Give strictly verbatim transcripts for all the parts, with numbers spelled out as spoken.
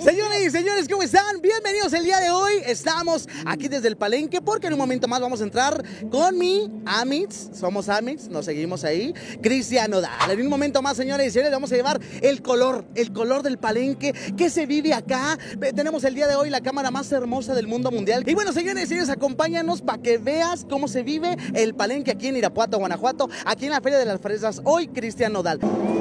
Señoras y señores, ¿cómo están? Bienvenidos el día de hoy. Estamos aquí desde el Palenque porque en un momento más vamos a entrar con mi Amix. Somos Amix, nos seguimos ahí. Cristian Nodal. En un momento más, señores y señores, vamos a llevar el color, el color del Palenque que se vive acá. Tenemos el día de hoy la cámara más hermosa del mundo mundial. Y bueno, señores y señores, acompáñanos para que veas cómo se vive el Palenque aquí en Irapuato, Guanajuato, aquí en la Feria de las Fresas. Hoy, Cristian Nodal.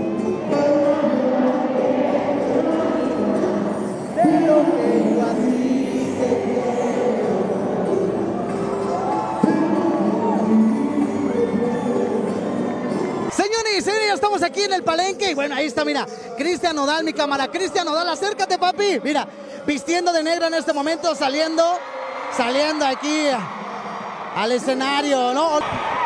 Señores y señores, ya estamos aquí en el Palenque. Y bueno, ahí está, mira, Cristian Nodal, mi cámara. Cristian Nodal, acércate, papi. Mira, vistiendo de negro en este momento, saliendo, saliendo aquí al escenario, ¿no?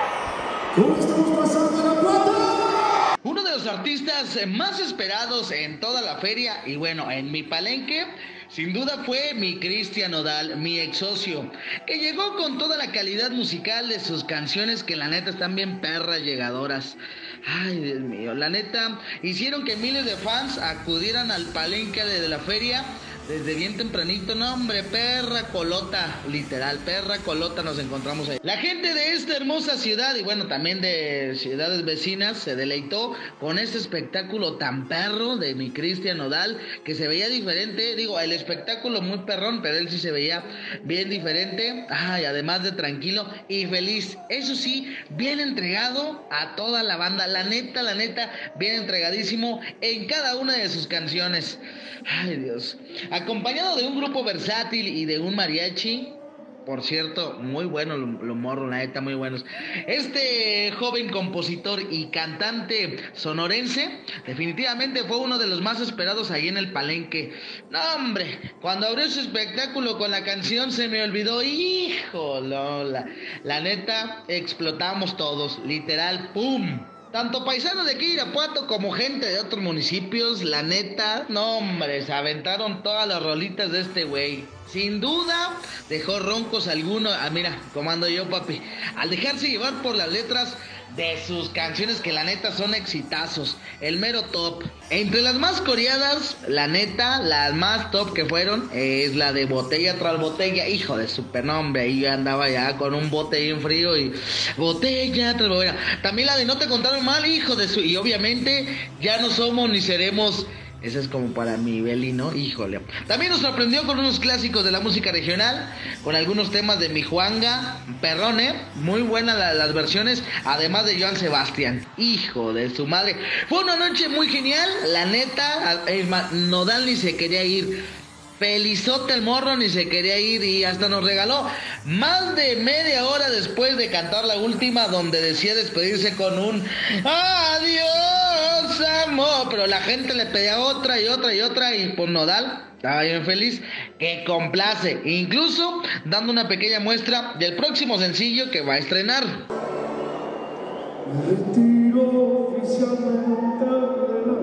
¿Cómo estamos pasando la plata? Uno de los artistas más esperados en toda la feria y bueno, en mi Palenque, sin duda fue mi Cristian Nodal, mi ex socio, que llegó con toda la calidad musical de sus canciones que la neta están bien perras llegadoras. Ay, Dios mío, la neta, hicieron que miles de fans acudieran al Palenque de la feria desde bien tempranito. No, hombre, perra colota, literal, perra colota nos encontramos ahí. La gente de esta hermosa ciudad y bueno, también de ciudades vecinas se deleitó con este espectáculo tan perro de mi Cristian Nodal, que se veía diferente. Digo, el espectáculo muy perrón, pero él sí se veía bien diferente. Ay, además de tranquilo y feliz. Eso sí, bien entregado a toda la banda. La neta, la neta, bien entregadísimo en cada una de sus canciones. Ay, Dios. Acompañado de un grupo versátil y de un mariachi. Por cierto, muy buenos los morros, la neta, muy buenos. Este joven compositor y cantante sonorense definitivamente fue uno de los más esperados ahí en el Palenque. No, hombre, cuando abrió su espectáculo con la canción Se Me Olvidó, hijo, Lola, la neta, explotamos todos, literal, ¡pum! Tanto paisanos de aquí Irapuato como gente de otros municipios, la neta, no hombre, se aventaron todas las rolitas de este güey. Sin duda, dejó roncos algunos. Ah, mira, como ando yo, papi. Al dejarse llevar por las letras de sus canciones que la neta son exitazos. El mero top. Entre las más coreadas, la neta, las más top que fueron, es la de Botella tras Botella. Hijo de supernombre, ahí yo andaba ya con un bote bien frío y botella tras botella. También la de No Te Contaron Mal, hijo de su... Y obviamente, ya no somos ni seremos... Esa es como para mi Beli, ¿no? Híjole. También nos sorprendió con unos clásicos de la música regional, con algunos temas de mi Juanga, Perrone, muy buenas la, las versiones, además de Joan Sebastián. Hijo de su madre. Fue una noche muy genial, la neta, es más, Nodal ni se quería ir. Felizote el morro, ni se quería ir y hasta nos regaló más de media hora después de cantar la última, donde decía despedirse con un adiós, amor. Pero la gente le pedía otra y otra y otra y pues Nodal estaba bien feliz, que complace, incluso dando una pequeña muestra del próximo sencillo que va a estrenar. Me retiro oficialmente de la...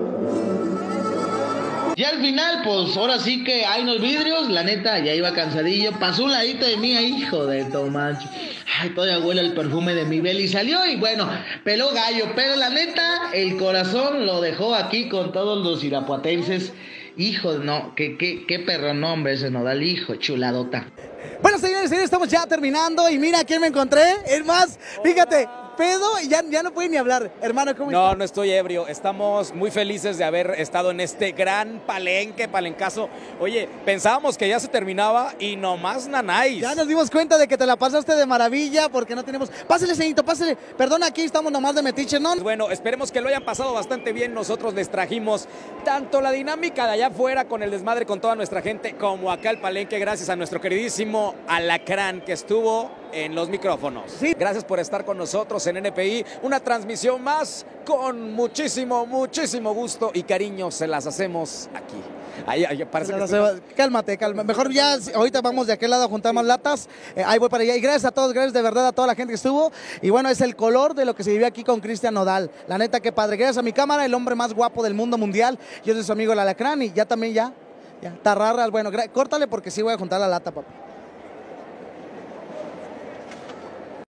Y al final, pues ahora sí que hay unos vidrios, la neta, ya iba cansadillo, pasó un ladito de mí, hijo de tomacho. Ay, todavía huele el perfume de mi Beli y salió y bueno, peló gallo, pero la neta, el corazón lo dejó aquí con todos los irapuatenses. Hijo, no, qué, qué, qué perro nombre ese Nodal, hijo, chuladota. Bueno, señores y señores, estamos ya terminando y mira quién me encontré. Es más, fíjate, pedo y ya, ya no puede ni hablar. Hermano, ¿cómo No, estás? no estoy ebrio. Estamos muy felices de haber estado en este gran palenque, palencazo. Oye, pensábamos que ya se terminaba y nomás nanáis. Ya nos dimos cuenta de que te la pasaste de maravilla porque no tenemos... Pásale, señorito, pásale. Perdón, aquí estamos nomás de metiche, ¿no? Bueno, esperemos que lo hayan pasado bastante bien. Nosotros les trajimos tanto la dinámica de allá afuera con el desmadre con toda nuestra gente como acá el palenque, gracias a nuestro queridísimo Alacrán que estuvo en los micrófonos. Sí. Gracias por estar con nosotros en N P I, una transmisión más con muchísimo, muchísimo gusto y cariño se las hacemos aquí. Ahí, ahí parece que estoy... Cálmate, cálmate. Mejor ya, ahorita vamos de aquel lado a juntar más latas. Eh, ahí voy para allá. Y gracias a todos, gracias de verdad a toda la gente que estuvo. Y bueno, es el color de lo que se vivió aquí con Cristian Nodal. La neta, qué padre. Gracias a mi cámara, el hombre más guapo del mundo mundial. Yo soy su amigo el Alacrán y ya también ya, ya, Tarrarras. Bueno, córtale porque sí voy a juntar la lata, papá.